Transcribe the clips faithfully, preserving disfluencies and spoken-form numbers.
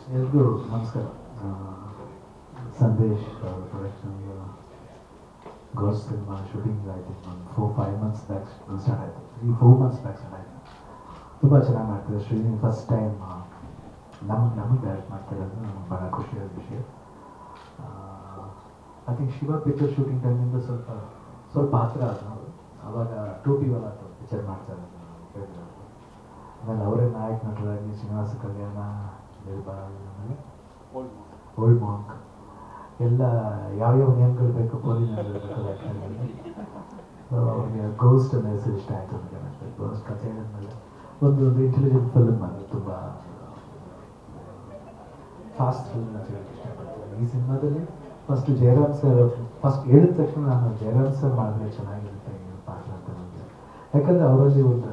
ಎಲ್ರಿಗೂ ನಮಸ್ಕಾರ. Sandesh production girls cinema shooting ಆಯಿತು ಒಂದು four five months back start ಆಯಿತು. ಈ ಫೋರ್ ಮಂತ್ಸ್ ಬ್ಯಾಕ್ ಸ್ಟಾರ್ಟ್ ಆಯಿತು. ತುಂಬ ಚೆನ್ನಾಗಿ ಮಾಡ್ತಿದ್ದೆ. ಶ್ರೀನಿ ಫಸ್ಟ್ ಟೈಮ್ ನಮಗೆ ನಮಗೆ ಡೈರೆಕ್ಟ್ ಮಾಡ್ತಿರೋದು ನಮ್ಗೆ ಭಾಳ ಖುಷಿಯಾದ ವಿಷಯ. I think Shiva picture shooting ಟೈಮಿಂದ ಸ್ವಲ್ಪ ಸ್ವಲ್ಪ ಹತ್ತಿರ ಆದ ನಾವು ಆವಾಗ ಟೋಪಿ ವಾಲ ಪಿಕ್ಚರ್ ಮಾಡ್ತಾರೆ ಕೇಳಿದ್ರು. ಆಮೇಲೆ ಅವರೇ ನಾಯಕ ನಟರಾಗಿ ಶ್ರೀನಿವಾಸ ಕಲ್ಯಾಣ, ಆಮೇಲೆ ಓಲ್ಡ್ ಮಾಂಕ್ ಎಲ್ಲ ಯಾವ್ಯಾವ ನೇಮ್ಗಳು ಬೇಕು ಪೋಲಿ ಅವ್ರಿಗೆ ಗೋಸ್ಟ್ ಅನ್ನೋ ಹೆಸರು ಇಷ್ಟ ಆಯಿತು. ನನಗೆ ಗೋಸ್ಟ್ ಕಥೆ ಹೇಳಿದ್ಮೇಲೆ ಒಂದು ಒಂದು ಇಂಟೆಲಿಜೆಂಟ್ ಫಿಲ್ಮ್ ಅದು ತುಂಬ ಫಾಸ್ಟ್ ಫಿಲ್ಮ್ ಅಂತ ಹೇಳಕ್ಕೆ ಇಷ್ಟಪಡ್ತೀನಿ. ಈ ಸಿನಿಮಾದಲ್ಲಿ ಫಸ್ಟ್ ಜಯರಾಮ್ ಸರ್ ಫಸ್ಟ್ ಹೇಳಿದ ತಕ್ಷಣ ನಾನು ಜಯರಾಮ್ ಸರ್ ಮಾಡಿದ್ರೆ ಚೆನ್ನಾಗಿರುತ್ತೆ ಈ ಪಾತ್ರ ಅಂತ ನನಗೆ. ಯಾಕಂದರೆ ಅವರಲ್ಲಿ ಒಂದು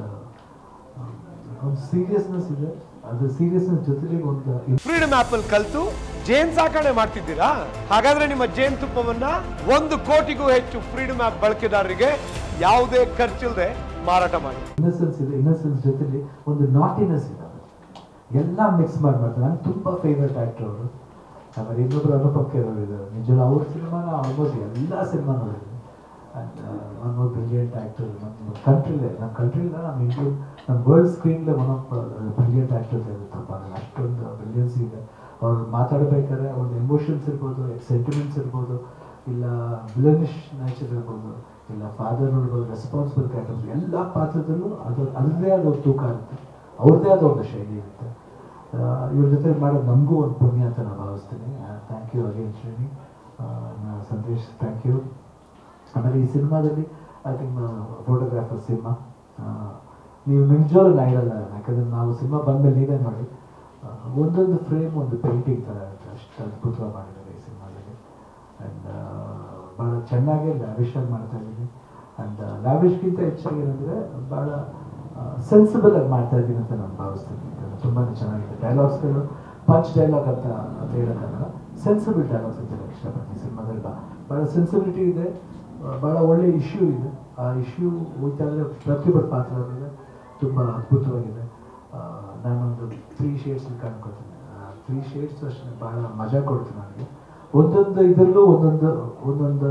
ಒಂದು ಸೀರಿಯಸ್ನೆಸ್ ಇದೆ. ಅದು ಸೀರಿಯಸ್ನೆಸ್ ಜೊತೆಗೆ ಒಂದು ಫ್ರೀಡಮ್ ಆಪ್ ಅಲ್ಲಿ ಕಲ್ತು ಜೇನ್ ಸಾಕಣೆ ಮಾಡ್ತಿದ್ದೀರಾ? ಹಾಗಾದ್ರೆ ನಿಮ್ಮ ಜೇನ್ ತುಪ್ಪವನ್ನ ಒಂದು ಕೋಟಿಗೂ ಹೆಚ್ಚು ಫ್ರೀಡಮ್ ಆಪ್ ಬಳಕೆದಾರರಿಗೆ ಯಾವುದೇ ಖರ್ಚಿಲ್ಲದೆ ಮಾರಾಟ ಮಾಡಿ. ಇನ್ನಸೆನ್ಸ್ ಇದೆ, ಇನ್ನಸೆನ್ಸ್ ಜೊತೆಲಿ ಒಂದು ನಾಟಿನೆಸ್ ಇದೆ, ಎಲ್ಲ ಮಿಕ್ಸ್ ಮಾಡಿ ಮಾಡ್ತಾರೆ. ನಂಗೆ ತುಂಬ ಫೇವ್ರೆಟ್ ಆ್ಯಕ್ಟರ್ ಅವರು. ಆಮೇಲೆ ಇನ್ನೊಬ್ರು ಅನುಪಮ್ ಖೇರ್ ಅವರು ಇದ್ದಾರೆ. ನಿಜವಾಗ್ಲೂ ಅವ್ರ ಸಿನಿಮಾನ ಆಲ್ಮೋಸ್ಟ್ ಎಲ್ಲ ಸಿನಿಮಾ ನೋಡಿದ್ದೀನಿ. And one more brilliant actor ನಮ್ಮ ಕಂಟ್ರಿಲೇ, ನಮ್ಮ ಕಂಟ್ರಿಲ್ಲ ನಮ್ಮ ಇಂಡಿಯಾ ನಮ್ಮ ವರ್ಲ್ಡ್ ಸ್ಕ್ರೀನ್ಲೇ ಒನ್ ಆಫ್ ಬ್ರಿಲಿಯಂಟ್ ಆ್ಯಕ್ಟರ್ಸ್ ಇರುತ್ತಪ್ಪ. ಅಷ್ಟೊಂದು ಬ್ರಿಲಿಯನ್ಸ್ ಇದೆ. ಅವ್ರು ಮಾತಾಡಬೇಕಾದ್ರೆ ಒಂದು ಎಮೋಷನ್ಸ್ ಇರ್ಬೋದು, ಸೆಂಟಿಮೆಂಟ್ಸ್ ಇರ್ಬೋದು, ಇಲ್ಲ ವಿಲನಿಶ್ ನೇಚರ್ ಇರ್ಬೋದು, ಇಲ್ಲ ಫಾದರ್ ಇರ್ಬೋದು, ರೆಸ್ಪಾನ್ಸಿಬಲ್ ಕ್ಯಾರೆಕ್ಟರ್ಸ್ ಎಲ್ಲ ಪಾತ್ರದಲ್ಲೂ ಅದು ಅದರದ್ದೇ ಆದ ಒಂದು ತೂಕ ಇರುತ್ತೆ, ಅವ್ರದ್ದೇ ಆದ ಒಂದು ಶೈಲಿ ಇರುತ್ತೆ. ಇವ್ರ ಜೊತೆ ಮಾಡೋದು ನಮಗೂ ಒಂದು ಪುಣ್ಯ ಅಂತ ನಾನು ಭಾವಿಸ್ತೀನಿ. ಥ್ಯಾಂಕ್ ಯು ಅಗೇನ್ ಶ್ರೇಣಿ, ಸಂದೇಶ್ ಥ್ಯಾಂಕ್ ಯು. ಆಮೇಲೆ ಈ ಸಿನಿಮಾದಲ್ಲಿ ಐ ಥಿಂಕ್ ಫೋಟೋಗ್ರಾಫರ್ ಸಿನಿಮಾ ನೀವು ನಿಜವಾಗ್ಲೂ ನಾ ಇರಲ್ಲ. ಯಾಕಂದರೆ ನಾವು ಸಿನಿಮಾ ಬಂದಮೇಲೆ ನೀವೇ ನೋಡಿ ಒಂದೊಂದು ಫ್ರೇಮ್ ಒಂದು ಪೇಂಟಿಂಗ್ ಥರ ಇರುತ್ತೆ. ಅಷ್ಟು ಅದ್ಭುತವಾಗಿ ಮಾಡಿದ್ದಾರೆ ಈ ಸಿನಿಮಾದಲ್ಲಿ. ಆ್ಯಂಡ್ ಭಾಳ ಚೆನ್ನಾಗಿ ಲ್ಯಾವಿಶಾಗಿ ಮಾಡ್ತಾ ಇದ್ದೀನಿ. ಆ್ಯಂಡ್ ಲ್ಯಾವಿಶ್ಗಿಂತ ಹೆಚ್ಚಾಗಿ ಏನಂದರೆ ಭಾಳ ಸೆನ್ಸಿಬಲ್ ಆಗಿ ಮಾಡ್ತಾ ಇದ್ದೀನಿ ಅಂತ ನಾನು ಭಾವಿಸ್ತೀನಿ. ತುಂಬಾ ಚೆನ್ನಾಗಿದೆ. ಡೈಲಾಗ್ಸ್ಗಳು ಪಂಚ್ ಡೈಲಾಗ್ ಅಂತ ಅಂತ ಹೇಳೋಕ್ಕಲ್ಲ, ಸೆನ್ಸಿಬಲ್ ಡೈಲಾಗ್ಸ್ ಅಂತ ಹೇಳಕ್ಕೆ ಇಷ್ಟಪಡ್ತೀನಿ. ಸಿನಿಮಾದಲ್ಲಿ ಬಾ ಭಾಳ ಸೆನ್ಸಿಬಿಲಿಟಿ ಇದೆ, ಭಾಳ ಒಳ್ಳೆ ಇಶ್ಯೂ ಇದೆ. ಆ ಇಶ್ಯೂ ಹೋಗ್ತಾ ಇದ್ದರೆ ಪ್ರತಿಯೊಬ್ಬರ ಪಾತ್ರ ಇದೆ, ತುಂಬ ಅದ್ಭುತವಾಗಿದೆ. ನಾನೊಂದು ತ್ರೀ ಶೇಡ್ಸಲ್ಲಿ ಕಾಣ್ಕೊತೀನಿ. ತ್ರೀ ಶೇಡ್ಸ್ ಅಷ್ಟೇ ಭಾಳ ಮಜಾ ಕೊಡ್ತೀನಿ ನನಗೆ. ಒಂದೊಂದು ಇದರಲ್ಲೂ ಒಂದೊಂದು ಒಂದೊಂದು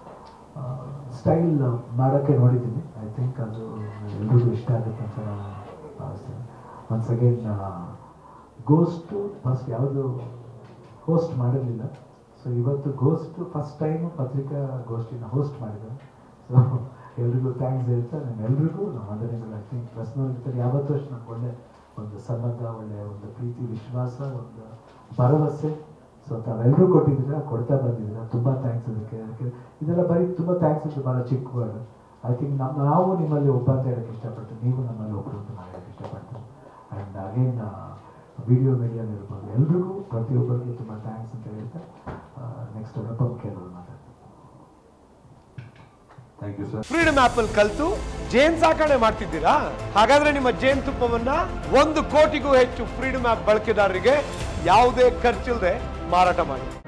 ಸ್ಟೈಲ್ ಮಾಡೋಕ್ಕೆ ನೋಡಿದ್ದೀನಿ. ಐ ಥಿಂಕ್ ಅದು ಎಲ್ರಿಗೂ ಇಷ್ಟ ಆಗುತ್ತೆ ಅಂತ ನಾನು ಭಾವಿಸ್ತೀನಿ. ಒನ್ಸ್ ಅಗೇನ್ ಗೋಸ್ಟು ಫಸ್ಟ್ ಯಾವುದು ಹೋಸ್ಟ್ ಮಾಡಿರಲಿಲ್ಲ. ಸೊ ಇವತ್ತು ಗೋಸ್ಟ್ ಫಸ್ಟ್ ಟೈಮು ಪತ್ರಿಕಾ ಗೋಷ್ಠಿನ ಹೋಸ್ಟ್ ಮಾಡಿದ್ದಾರೆ. ಸೊ ಎಲ್ರಿಗೂ ಥ್ಯಾಂಕ್ಸ್ ಹೇಳ್ತಾ ನಾನು ಎಲ್ರಿಗೂ ನಮ್ಮ ಅದರಿಂದ ಐ ಥಿಂಕ್ ಪ್ರೆಸ್ನವ್ರ ಜೊತೆ ಯಾವತ್ತೂ ಅಷ್ಟು ನನಗೆ ಒಳ್ಳೆ ಒಂದು ಸಂಬಂಧ, ಒಳ್ಳೆಯ ಒಂದು ಪ್ರೀತಿ, ವಿಶ್ವಾಸ, ಒಂದು ಭರವಸೆ ಸೊ ತಾವೆಲ್ಲರೂ ಕೊಟ್ಟಿದ್ದೀರಾ, ಕೊಡ್ತಾ ಬಂದಿದ್ದೀರಾ. ತುಂಬ ಥ್ಯಾಂಕ್ಸ್ ಅದಕ್ಕೆ. ಅದಕ್ಕೆ ಇದೆಲ್ಲ ಬರೀ ತುಂಬ ಥ್ಯಾಂಕ್ಸ್ ಅಂತ ಭಾಳ ಚಿಕ್ಕ ವರ್ಡ್. ಐ ಥಿಂಕ್ ನಮ್ಮ ನಾವು ನಿಮ್ಮಲ್ಲಿ ಒಬ್ಬ ಅಂತ ಹೇಳೋಕ್ಕೆ ಇಷ್ಟಪಡ್ತೀನಿ, ನೀವು ನಮ್ಮಲ್ಲಿ ಒಬ್ಬರು ಅಂತ ನಾನು ಹೇಳೋಕ್ಕೆ ಇಷ್ಟಪಡ್ತೀನಿ. ಆ್ಯಂಡ್ ಅಗೇನ್ ವಿಡಿಯೋ ಮೀಡಿಯಲ್ಲಿ ಇರ್ಬೋದು ಎಲ್ರಿಗೂ ಪ್ರತಿಯೊಬ್ಬರಿಗೂ ತುಂಬ ಥ್ಯಾಂಕ್ಸ್ ಅಂತ ಹೇಳ್ತಾ ನೆಕ್ಸ್ಟ್ ಅನುಪಮ್ ಖೇರ್ ಅವರು ಮಾತಾಡ್ತೀನಿ. Thank you sir. ಫ್ರೀಡಮ್ ಆಪ್ ಅಲ್ಲಿ ಕಲ್ತು ಜೇನ್ ಸಾಕಣೆ ಮಾಡ್ತಿದ್ದೀರಾ? ಹಾಗಾದ್ರೆ ನಿಮ್ಮ ಜೇನ್ ತುಪ್ಪವನ್ನ ಒಂದು ಕೋಟಿಗೂ ಹೆಚ್ಚು ಫ್ರೀಡಮ್ ಆಪ್ ಬಳಕೆದಾರರಿಗೆ ಯಾವುದೇ ಖರ್ಚಿಲ್ಲದೆ ಮಾರಾಟ ಮಾಡಿ.